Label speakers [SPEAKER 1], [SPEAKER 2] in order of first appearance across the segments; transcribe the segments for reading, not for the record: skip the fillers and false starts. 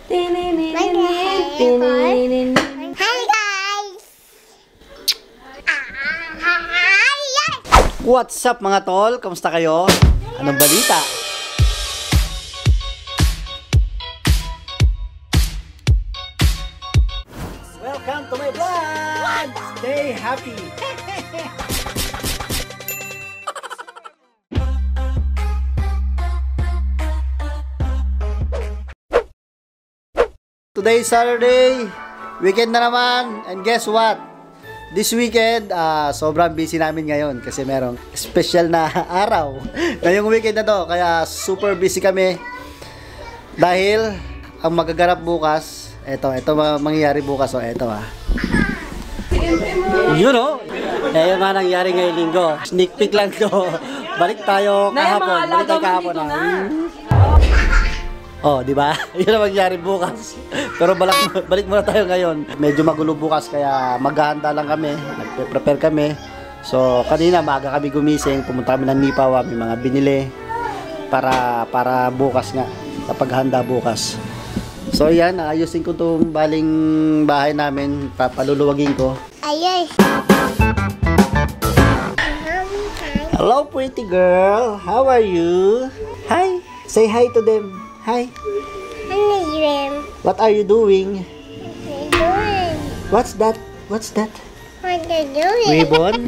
[SPEAKER 1] Hi guys!
[SPEAKER 2] What's up mga tol? Kamusta kayo? Anong balita? Welcome to my vlog! Stay happy! Today is Saturday, weekend na naman, and guess what? This weekend, sobrang busy namin ngayon kasi merong special na araw ngayong weekend na to, kaya super busy kami dahil ang magaganap bukas, ito mangyayari bukas, ito yun yung nga nangyari ngayong linggo, sneak peek lang to. Balik tayo kahapon, di ba? Yun ang mangyari bukas. Pero balik muna tayo ngayon. Medyo magulo bukas kaya maghahanda lang kami. Nagpe-prepare kami. So, kanina maaga kami gumising. Pumunta kami ng Nipawa. May mga binili para bukas nga. Sa paghahanda bukas. So, yan. Ayusin ko itong baling bahay namin. Papaluluwagin ko.
[SPEAKER 1] Ayos!
[SPEAKER 2] Hello, pretty girl. How are you? Hi. Say hi to them. Hi. What are you doing? What's that?
[SPEAKER 1] What are you doing?
[SPEAKER 2] Ribbon?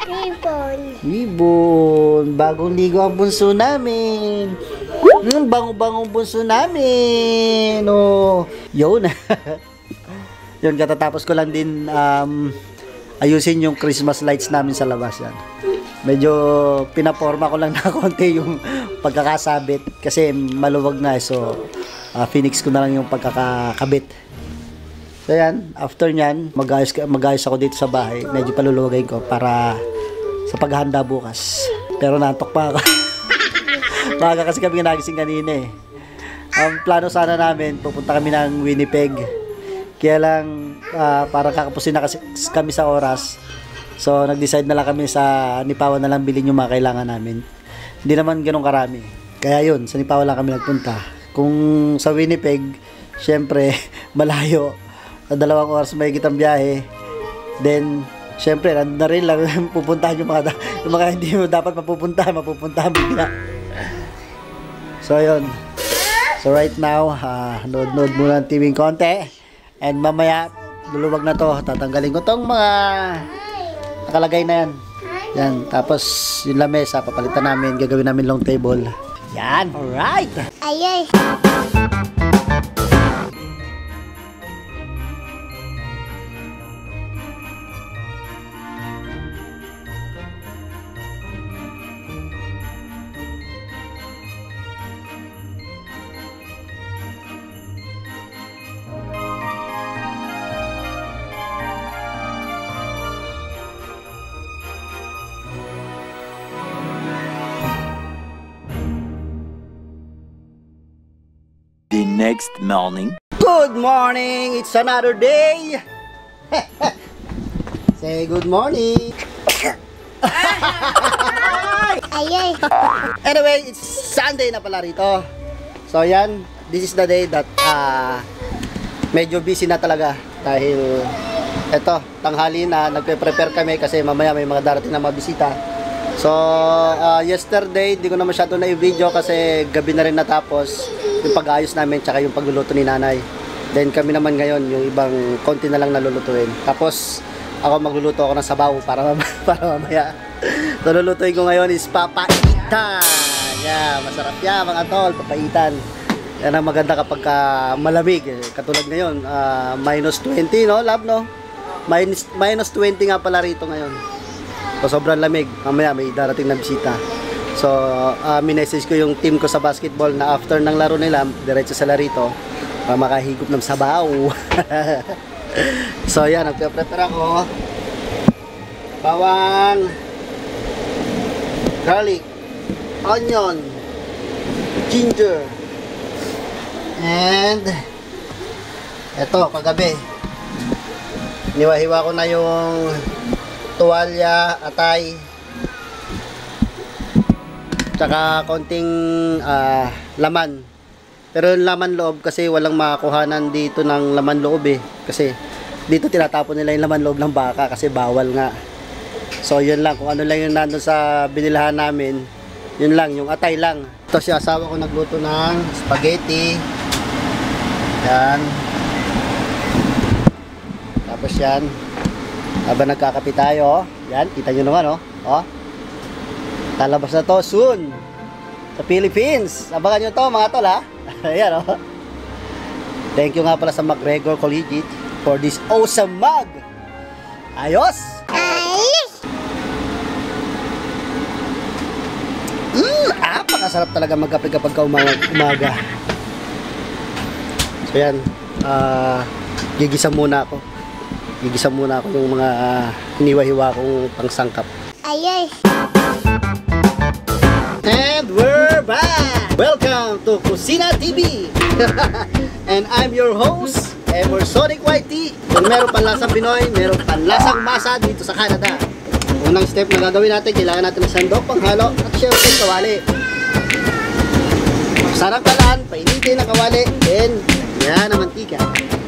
[SPEAKER 2] Ribbon. Bagong ligo ang bunso namin. Bango-bangong bunso namin. Yun. Yun, katatapos ko lang din ayusin yung Christmas lights namin sa labas yan. Medyo pinaporma ko lang na konti yung pagkakasabit kasi maluwag na, so Phoenix ko na lang yung pagkakakabit. So yan, after nyan mag-ayos ako dito sa bahay. Medyo paluluwagin ko para sa paghahanda bukas. Pero nantok pa ako. Maaga kasi kami nagising kanina Ang plano sana namin, pupunta kami ng Winnipeg. Kaya lang para kakapusin na kasi kami sa oras. So, nag-decide na lang kami sa Nipawa na lang bilhin yung mga kailangan namin. Hindi naman ganun karami. Kaya yun, sa Nipawa lang kami nagpunta. Kung sa Winnipeg, syempre, malayo. Sa 2 oras may ang biyahe. Then, syempre, nandun na rin lang pupuntahan yung mga hindi mo dapat mapupuntahan bigla. So, yun. So, right now, nood muna ng TV konti. And mamaya, luluwag na to. Tatanggalin ko tong mga nakalagay na yan. Yan. Tapos, yung lamesa, papalitan namin. Gagawin namin long table. Yan. Alright.
[SPEAKER 1] Ayos.
[SPEAKER 3] The next morning.
[SPEAKER 2] Good morning! It's another day! Say good morning!
[SPEAKER 1] Ayos.
[SPEAKER 2] Anyway, it's Sunday na pala rito. So yan, this is the day that medyo busy na talaga. Dahil eto, tanghali na, nagpe-prepare kami kasi mamaya may mga darating na mga bisita. So, yesterday, di ko na masyado na i-video kasi gabi na rin natapos yung pag-ayos namin tsaka yung pagluluto ni nanay. Then kami naman ngayon, yung ibang konti na lang nalulutuin. Tapos, ako magluluto ako ng sabaw para mamaya. So, lulutuin ko ngayon is papaitan. Yeah, masarap yan mga tol, papaitan. Yan ang maganda kapag malamig. Katulad ngayon, minus 20, no, love, no? Minus 20 nga pala rito ngayon. So, sobrang lamig. Mamaya may darating na bisita. So, minessage ko yung team ko sa basketball na after ng laro nila, diretso sila rito para makahigop ng sabaw. So, yan. Nagpe-prepare ako. Bawang, garlic, onion, ginger, and eto, kagabi niwahiwa ko na yung tuwalya, atay, tsaka konting laman Pero yung laman loob kasi walang makakuhanan dito ng laman loob eh. Kasi dito tinatapon nila yung laman loob ng baka kasi bawal nga. So yun lang, kung ano lang yung nandun sa binilahan namin, yun lang, yung atay lang. Ito si asawa ko nagluto ng spaghetti. Yan. Tapos yan. Habang nagkakape tayo, yan, kita nyo naman oh. Talabas na to soon sa Philippines. Abangan nyo to mga tol ha. Ayan oh. Thank you nga pala sa McGregor Collegiate for this awesome mug. Ayos! Napakasarap talaga magkape kapag umaga. So yan, gigisa muna ako. Yung mga hiniwa-hiwa kong pangsangkap.
[SPEAKER 1] Ayos.
[SPEAKER 2] And we're back! Welcome to Kusina TV! And I'm your host, Emersonic YT. Kung meron panlasang Pinoy, meron panlasang masa dito sa Canada. Unang step na gagawin natin, kailangan natin ng sandok, panghalo, at syempre kawali. Sarang kalan, painitin ang kawali, then yan ang mantika.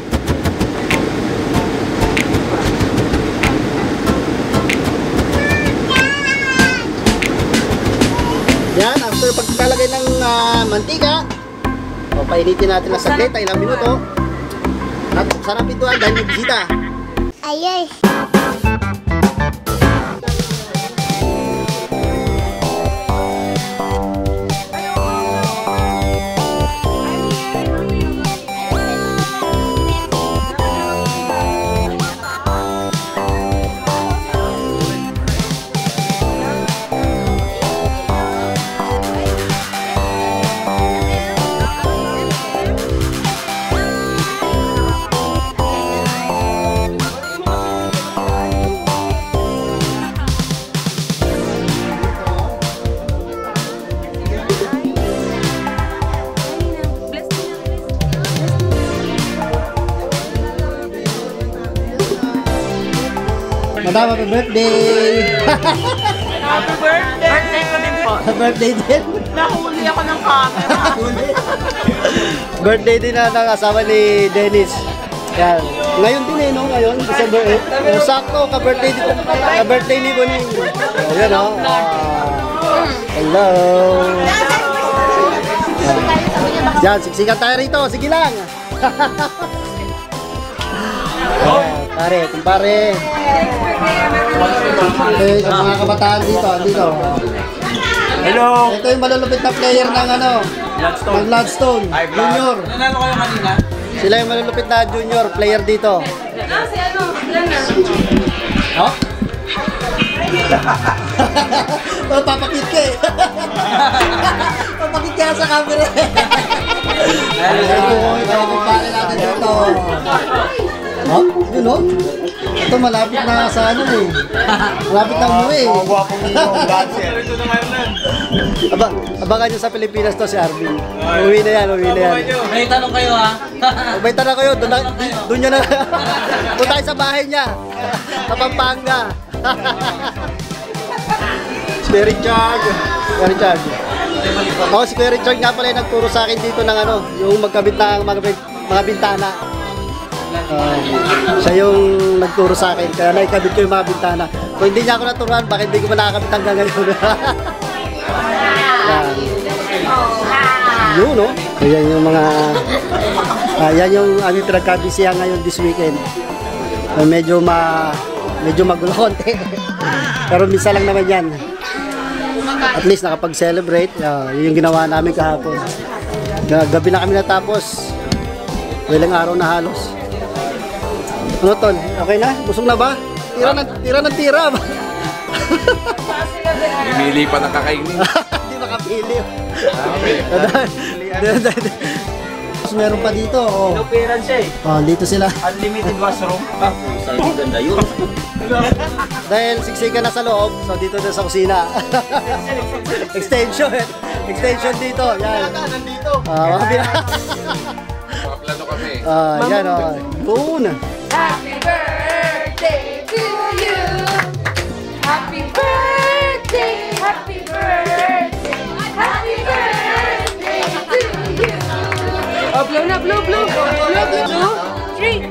[SPEAKER 2] Yan, after pagkalagay ng mantika, painitin natin na saglit, ilang minuto. At sarap ito dahil may bisita.
[SPEAKER 1] Ayos.
[SPEAKER 2] Madam, happy birthday!
[SPEAKER 4] Happy birthday! Birthday ko din po.
[SPEAKER 2] Birthday din!
[SPEAKER 4] Nahuli ako ng camera.
[SPEAKER 2] Birthday din na ng asawa ni Dennis. Yan. Ngayon din no? Ngayon, December 8. Sakto, ka-birthday ni Boning. Ayan o. Hello! Yan, siksikan tayo rito. Sige lang! Kumpare. Okay, sa mga kabataan dito.
[SPEAKER 3] Hello!
[SPEAKER 2] Ito yung malulupit na player ng Bloodstone Junior.
[SPEAKER 4] Nanalo kayo kanina?
[SPEAKER 2] Sila yung malulupit na junior player dito.
[SPEAKER 4] Si ano? Yan na.
[SPEAKER 2] Oh? Papakit ka eh. Papakit ka sa camera. Ito, kumpare natin dito. Oh, yun o. Ito malapit na sa ano eh. Malapit na umuwi eh. Abangan nyo sa Pilipinas to si Arvin. Uwi na yan.
[SPEAKER 4] May tanong kayo ha?
[SPEAKER 2] May tanong kayo, doon nyo na. Doon tayo sa bahay niya. Sa Pampanga. Si Kuya Richard. Oh, si Kuya Richard nga pala yung nagturo sa akin dito ng ano, yung magkabit ng mga bintana. Siya yung nagturo sa akin, kaya naikabit ko yung mga bintana. Kung hindi niya ako naturuan, bakit hindi ko man nakakabit hanggang ngayon? Yun, no? Ayan yung mga... yan yung aming pinagkabisihan ngayon this weekend. Medyo magulo konti. Pero minsan lang naman yan. At least nakapag-celebrate. Yun yung ginawa namin kahapon. Gabi na kami natapos. Walang araw na halos. Ano tol? Okay na? Busog na ba? Tira ng tira ba?
[SPEAKER 3] Mimili pa ng kakainin.
[SPEAKER 2] Hindi makapili. Meron pa dito. Oh.
[SPEAKER 4] Inupiran siya eh.
[SPEAKER 2] Oh, dito sila.
[SPEAKER 4] Unlimited washroom. Saan ganda yun?
[SPEAKER 2] Dahil siksikan na sa loob, so dito na sa kusina. Extension dito. Yan.
[SPEAKER 3] Plano kami.
[SPEAKER 2] Yan o. Yun.
[SPEAKER 5] Happy birthday to you. Happy birthday. Happy birthday. Happy birthday to you. Blow na, blow, blow. Blow, blow. 2, 3.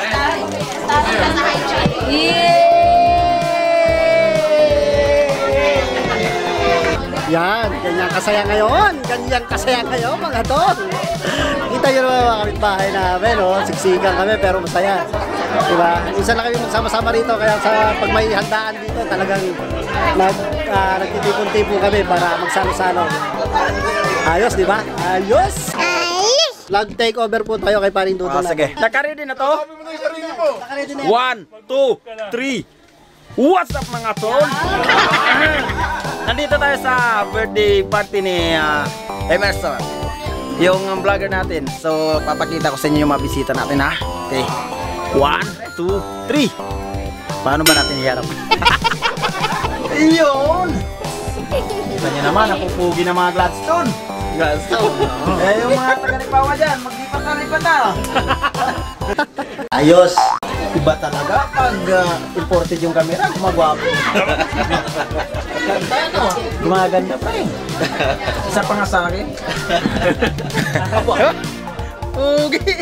[SPEAKER 2] Yan, ganyan kasaya ngayon. Ganyan kasaya ngayon, mga tol. Kita nyo naman mga kapitbahay namin, oh. Siksikan kami, pero masaya. Diba? Isa lang kami magsama-sama rito, kaya sa pag may handaan dito, talagang nagtitipon-tipon kami para magsalo-salo. Ayos, di ba? Ayos!
[SPEAKER 1] Ayos!
[SPEAKER 2] Vlog takeover po tayo kay Paring Dudong.
[SPEAKER 6] Sige. Naka-ready na to?
[SPEAKER 2] Nakaready na yan.
[SPEAKER 6] 1, 2, 3. What's up mga tol? Nandito tayo sa birthday party ni Emerson, yung vlogger natin. So papakita ko sa inyo yung mga bisita natin, ha. Okay, 1, 2, 3. Paano ba natin iharap? Iyon! Kita nyo naman, napupugi ng mga Gladstone. Eh yung mga taga-Lipawa dyan, maglipat na.
[SPEAKER 2] Ayos!
[SPEAKER 6] Iba talaga pag imported yung camera, gumagwapo. Gumaganda pa eh. Isa pa nga sa akin. Ugi!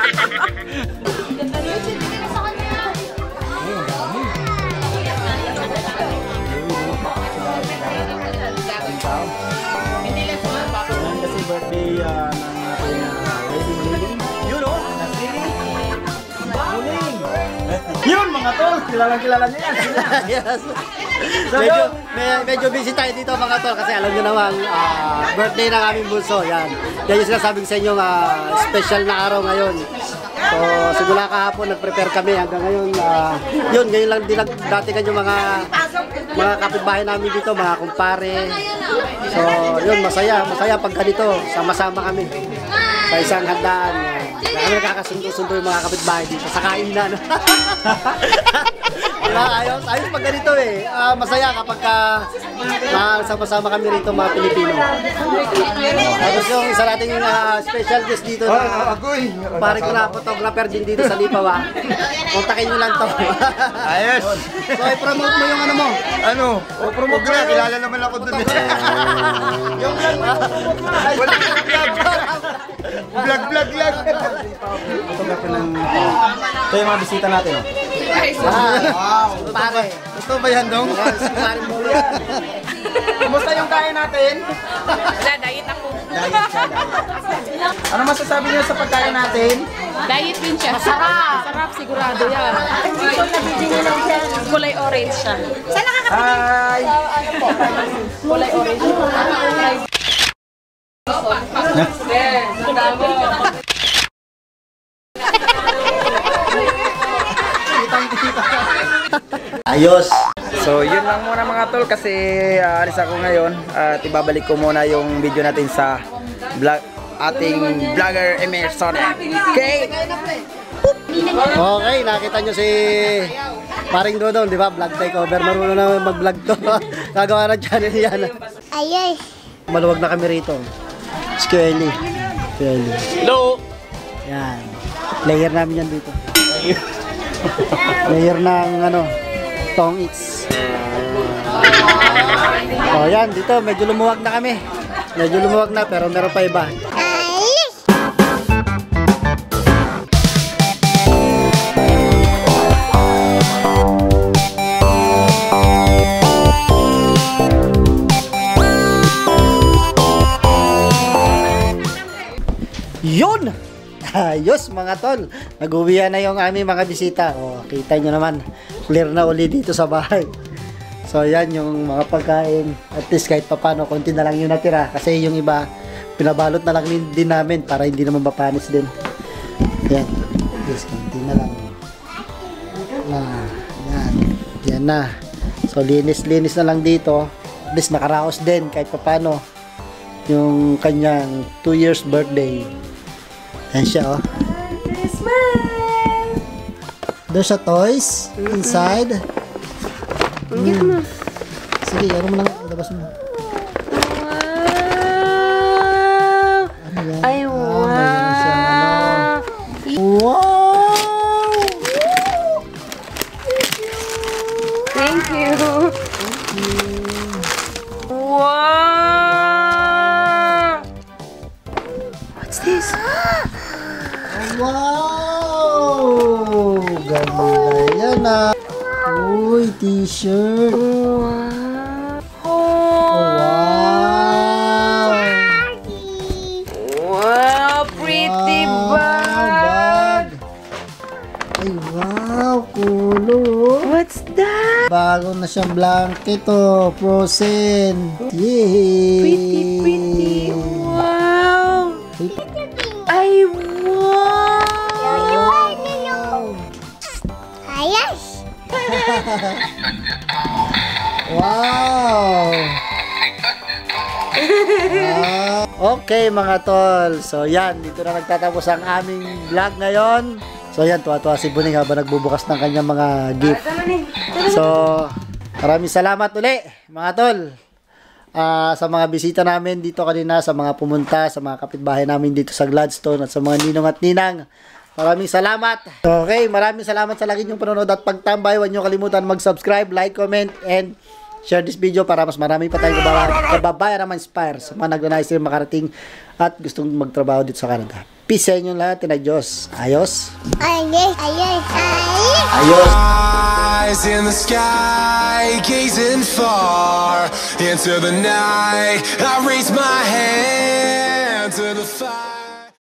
[SPEAKER 6] Kasi birthday ng ating wedding lady. Yun o, Nasili. Muling. Yun mga tol, kilala niyo yan.
[SPEAKER 2] Yes.
[SPEAKER 6] So,
[SPEAKER 2] Medyo busy tayo dito mga tol kasi alam nyo naman birthday ng aming bunso. Yan. Yan yung sinasabi ko sa inyo special na araw ngayon. So simula kahapon nag-prepare kami hanggang ngayon. Yun, ngayon lang dinagdatigan yung mga kapitbahay namin dito, mga kumpare. So yun, masaya pag ganito, sama-sama kami sa isang handaan. Kami nakakasundo-sundo yung mga kapitbahay dito sa kainan. Diba? Ayos pag ganito eh. Masaya kapag sama-sama kami rito mga Pilipino. Tapos yung isa nating special guest dito na pare ko na photographer din dito sa Lipawa. Kontakin nyo lang to.
[SPEAKER 6] ayos.
[SPEAKER 2] So i-promote mo yung ano mo.
[SPEAKER 6] Ano? O promote ko na, kilala naman ako dun eh. Yung vlog mo, wala kang vlog. Vlog lang. Photographer ng... Ito yung mga bisita natin.
[SPEAKER 2] Wow, pare.
[SPEAKER 6] Gusto ba yan dong?
[SPEAKER 2] Pare mo yan.
[SPEAKER 6] Kumusta yung kain natin?
[SPEAKER 5] Wala, diet ako.
[SPEAKER 6] Ano masasabi niyo sa pagkain natin?
[SPEAKER 5] Diet din siya. Masarap, sigurado yan. Kulay orange siya.
[SPEAKER 6] Hi!
[SPEAKER 5] Kulay orange.
[SPEAKER 2] Ayos.
[SPEAKER 6] So yun lang muna mga tol kasi alis ako ngayon at ibabalik ko muna yung video natin sa ating vlogger Emerson. Okay?
[SPEAKER 2] Okay, nakita nyo si Paring Dudong, di ba? Vlog takeover. Marunong naman mag-vlog to. Gagawa ng channel yan.
[SPEAKER 1] Ayos!
[SPEAKER 2] Maluwag na kami rito. Skelly.
[SPEAKER 6] Hello!
[SPEAKER 2] Yan. Layer namin yan dito. Layer ng tong its. O yan, dito medyo lumuwag na kami. Medyo lumuwag na pero meron pa iba.
[SPEAKER 1] Ayos!
[SPEAKER 2] Yun! Ayos mga tol. Nag-uwian na yung aming mga bisita. O, kita nyo naman. Clear na uli dito sa bahay. So yan yung mga pagkain. At least kahit papano, konti na lang yung natira. Kasi yung iba, pinabalot na lang din namin para hindi naman mapanis din. Yan. At least konti na lang. Yan. Yan na. So linis-linis na lang dito. At least nakaraos din kahit papano. Yung kanyang 2 years birthday. Yan siya, oh. There's a toys inside. Sige, ano mo lang, labas mo. Ano yan?
[SPEAKER 5] Ay, wow!
[SPEAKER 2] Mayroon siyang wow!
[SPEAKER 5] Thank you. Wow! What's this?
[SPEAKER 2] Wow! Ganda yan ah. Uy, t-shirt. Wow!
[SPEAKER 5] Wow, pretty bag.
[SPEAKER 2] Ay, wow, kulo.
[SPEAKER 5] What's that?
[SPEAKER 2] Bago na siyang blanket, oh. Frozen. Yay!
[SPEAKER 5] Pretty. Wow. Ay, wow.
[SPEAKER 1] Ayos.
[SPEAKER 2] Wow! Okay mga tol. So yan, dito na nagtatapos ang aming vlog ngayon. So yan, tuwa-tuwa si Buning habang nagbubukas ng kanyang mga gift. So, maraming salamat uli mga tol. Sa mga bisita namin dito kanina, sa mga pumunta, sa mga kapitbahay namin dito sa Gladstone at sa mga ninong at ninang. Maraming salamat. Okay, maraming salamat sa lagi niyong panonood at pagtambay. Huwag niyo kalimutan mag-subscribe, like, comment, and share this video para mas marami pa tayong kababayan na ma-inspire sa mga nagnanais rin makarating at gustong magtrabaho dito sa Canada. Peace sa inyo lahat. Tinay Diyos. Ayos.
[SPEAKER 1] Ayos. Ayos. Ayos.
[SPEAKER 2] Ayos.
[SPEAKER 7] Eyes in the sky, gazing far into the night. I raise my hand to the fire.